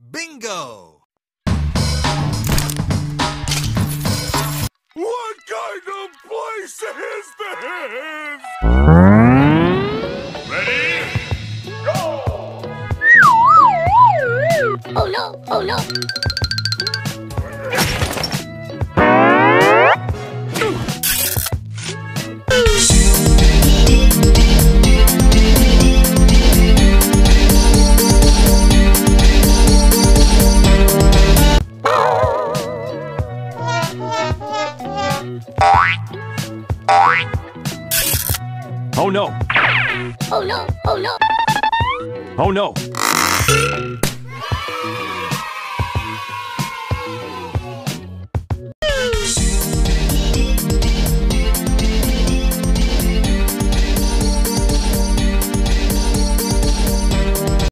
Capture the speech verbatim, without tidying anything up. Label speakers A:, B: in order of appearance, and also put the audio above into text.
A: Bingo!
B: What kind of place is this? Ready? Go!
C: Oh no, oh no.
D: Oh no!
C: Oh no, oh no.
D: Oh no!